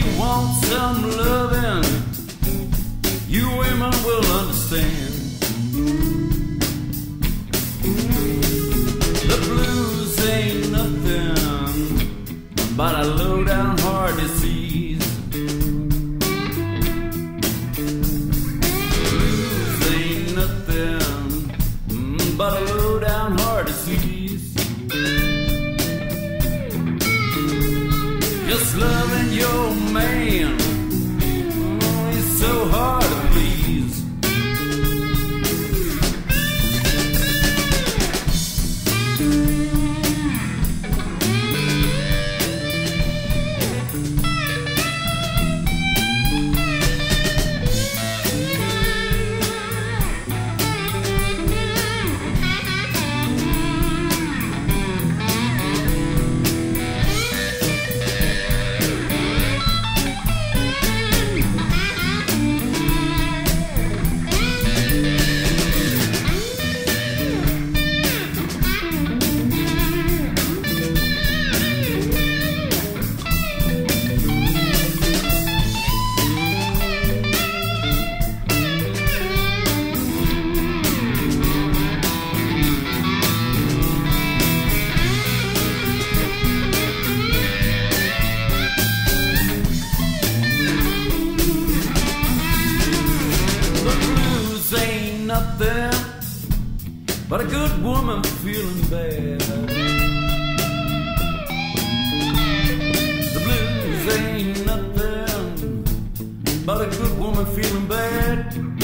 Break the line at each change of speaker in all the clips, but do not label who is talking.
you want some loving, you women will understand. The blues ain't nothing but a low-down heart disease. Blues ain't nothing but a low-down heart disease. Just loving your man is so hard to please. Nothing but a good woman feeling bad. The blues ain't nothing but a good woman feeling bad.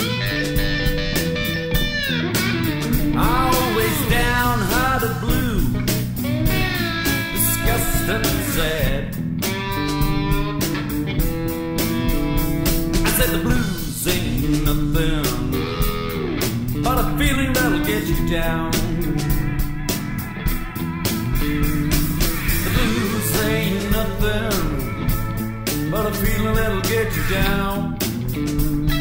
Always down, high the blue, disgusting and sad. I said the blues ain't nothing but a feeling that'll get you down. The blues ain't nothing but a feeling that'll get you down.